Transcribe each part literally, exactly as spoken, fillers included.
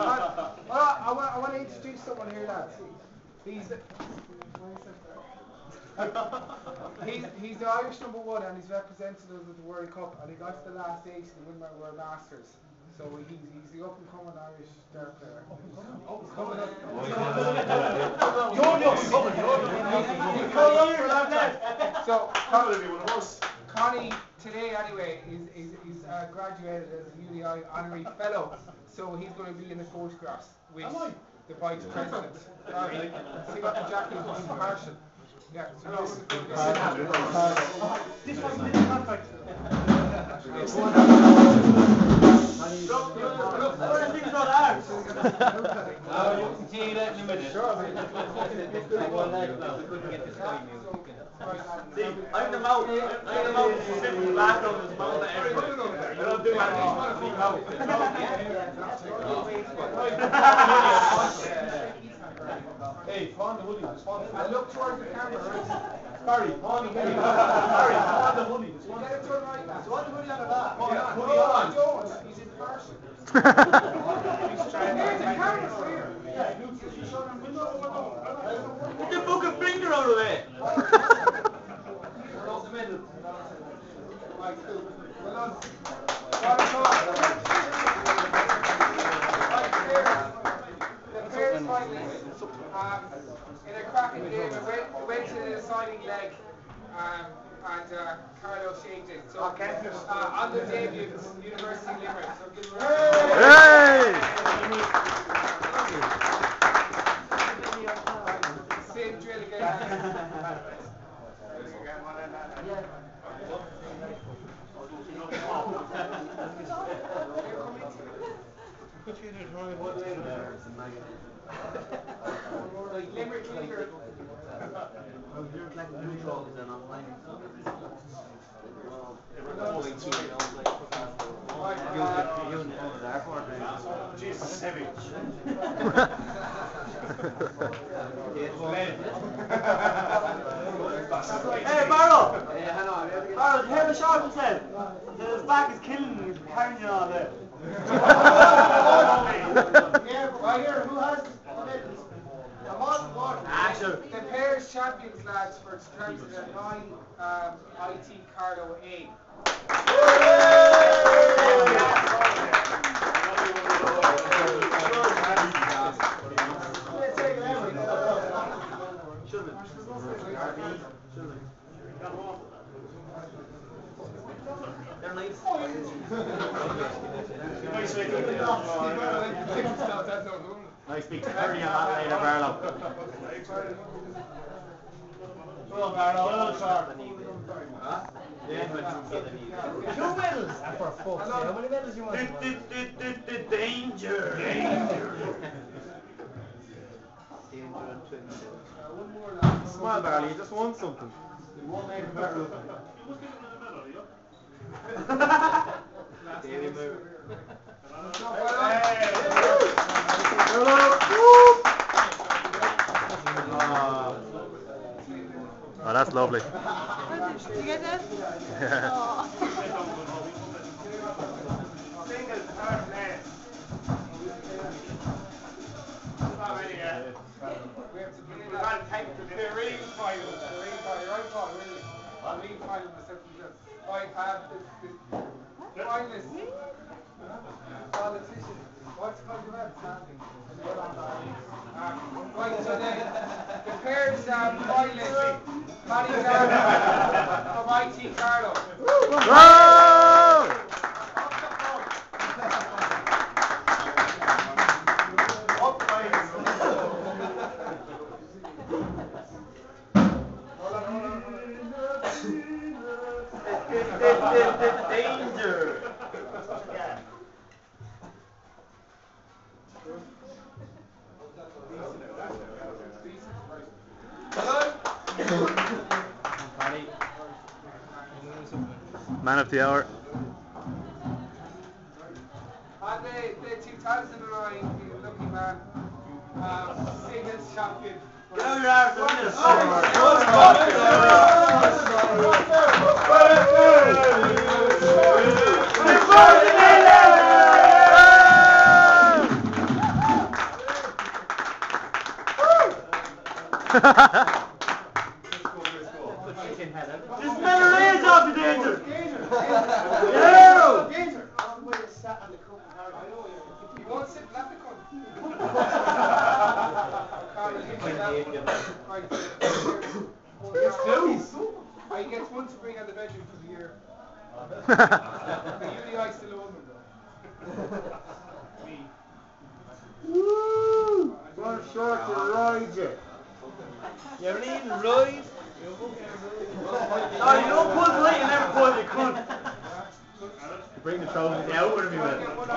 well, I want I want to introduce someone here, lads. He's he's he's the Irish number one, and he's represented us at the World Cup, and he got to the last eight to win my World Masters. So he's he's the up and coming Irish dart player. Up and coming. Up and coming. You're not coming. You're coming. So Connie today anyway is is is uh, graduated as a U D A I Honorary Fellow. So he's going to be in the photographs with the Vice President. Sorry, so you got the jacket in partial. Yeah. So this one's in the contract. Look, look, look, what are things about ours? Oh, you can see that in a minute. Sure, man. See, I'm the mouth. I'm the mouth. Sit in the background of his mouth. I don't do anything. Hey, pawn the hoodie. I look towards the camera, right? Barry, pawn the hoodie. Barry, pawn the hoodie. Get it to the right, lads. Pawn the hoodie on the back. Hoodie on. Don't. He's in person. He's trying to get the camera here. Get the fucking finger out of the way. Across the middle. Right, cool. Well done. What a shot. Right, here. The pairs finalists. Um, in a cracking game, it went, it went to the deciding leg, um, and uh, Carlo shaved it. So, uh, on the debut, University Limerick. So give it a hey! Same drill again. Limerick leader. Jesus, heavy. Hey, Barlow! Barlow, did you hear the shot he said? That his back is killing him, he's carrying you all day. Yeah, right here, who has the Action. The pairs champions, lads, for terms of the nine um, I T Carlo A. They're nice. I speak to Terry on that later, Barlow. Well, Barlow, well, sir. Huh? Yeah, but two medals. And for fuck's sake, how many medals you want? Danger. Danger. Smile, Barlow, you just want something. You won't make it, Barlow. Daily move. Oh, that's lovely. Did you get that? Yeah. Oh. Single third place. We have to bring it out. The ring final. The ring final. Right, Paul, really. The ring final was something. Right, um, the, the finalists. Politician. What's it called? Um, right, so the, the pairs um, finalists. Paddy Darby from I T Carlo. Danger. Man of the hour. And the, the two thousand nine lucky man, um, singles champion. Get out your arms, look at this. Just smell the rays off the danger! Danger! Yeah! Danger! You won't sit left the cunt. I get one to bring out the bedroom for the year. The U D A I still own them though. Woo! One short to ride you. You ever eaten ride? No, you don't pull the light, you never pull the cunt. Bring the trophies out with me, man.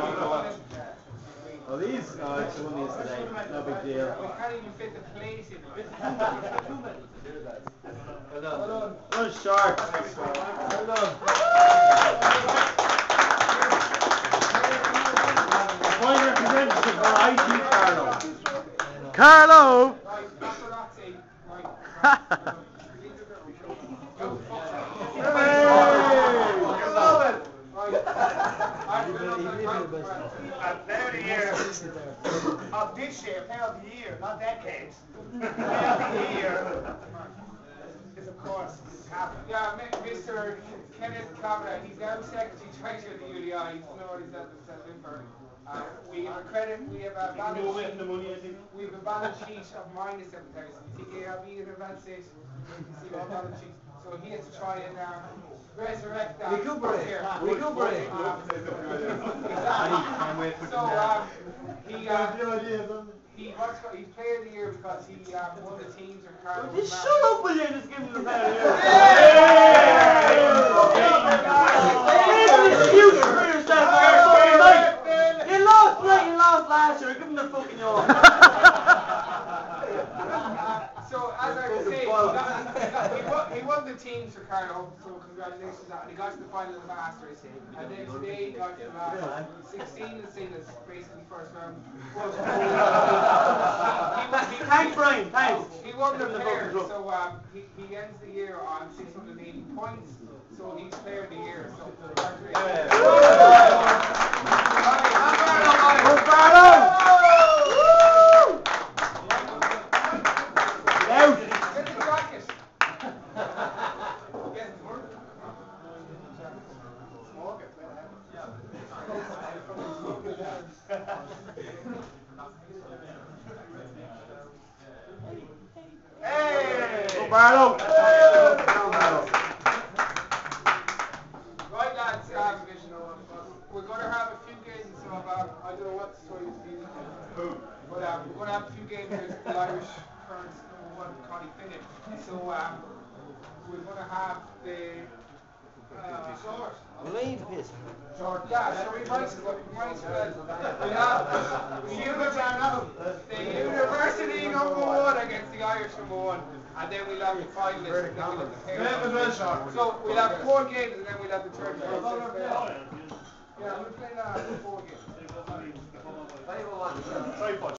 Oh, these? Oh, it's one of these today. No big deal. We can't even fit the plate in. Well done. One short. Well done. Point representative for I T Carlo. Carlo! Right, that's what that's eight. Right. Player of the year of this year, player of the year, not decades. Player of the year is of course Cavan. Yeah, Mister Kenneth Kavanagh, he's now secretary treasurer of the U D A I. He's no he's at the Lundres. Uh, we have a credit, we have a balance sheet. We have a balance sheet of minus seven thousand. You think I'll be in advance state? You see our balance sheet. So he has to try and uh, resurrect that. Recuperate. Recuperate. Exactly. So um, he uh, he wants to, he's player of the year because he um, won the teams or cards. Just shut up, will you? Just give him the player of the year. Excuse for yourself. You lost tonight, you lost last year. Give him the fucking yawn. So as I was saying, he, got, he, got, he, won, he won the teams for Carlo, so congratulations on that. And he got to the final of the Masters. And then today he got to the last sixteen in singles, basically first round. Thanks, Brian, thanks. He won the player, so um, he, he ends the year on six hundred eighty points, so he's player of the year. So congratulations. Barlow. Right lads, um, we're going to have a few games of, um, I don't know what the story is being, but um, we're going to have a few games with the Irish current number one, Connie, Finnan. So um, we're going to have the uh, short. Leave this. Short. Yeah, so we might as well, we might as well. We have the, the university number one against the Irish number one. And then we'll have the finalists, and then we'll have the pairs. So we'll have four games, and then we'll have the third place. Yeah, we'll play that four games.